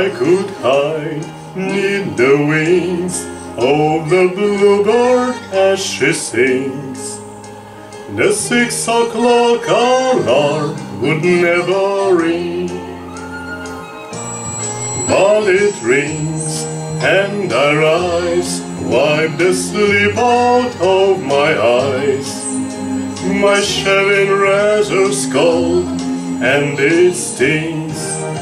I could hide neath the wings of the bluebird as she sings. The 6 o'clock alarm would never ring, but it rings and I rise, wipe the sleep out of my eyes. My shavin razor's cold and it stings.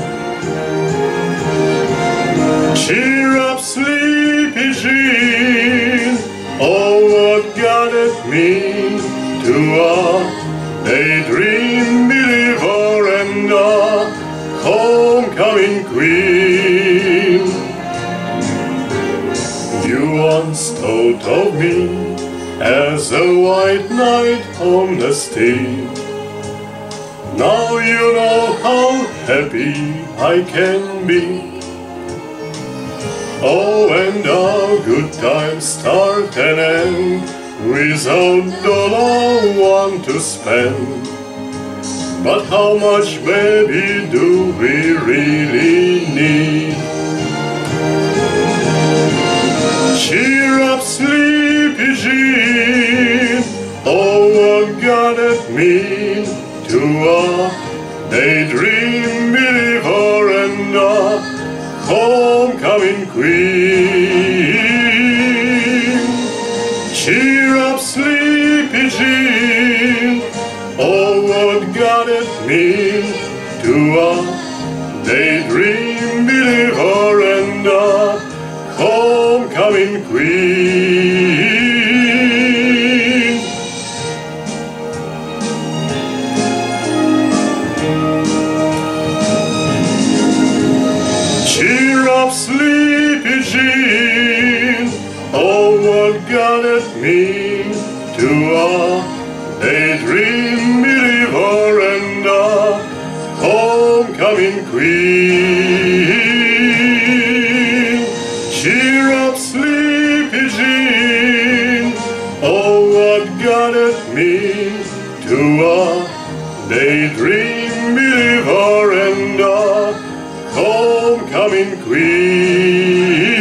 Cheer up, sleepy Jean, oh what guided me to a daydream believer and a homecoming queen. You once thought of me as a white knight on the steed. Now you know how happy I can be. Oh, and our good times start and end without $1 to spend. But how much, baby, do we really need? Cheer up, sleepy Jean, oh, what guided me to a daydream believer and a homecoming queen. Cheer up, sleepy Jean, oh, what guided me to a daydream believer and a homecoming queen. Cheer up, sleepy Jean, oh, what guided me to a daydream believer and a homecoming queen. Cheer up, sleepy Jean, oh, what guided me to a daydream believer and a homecoming queen.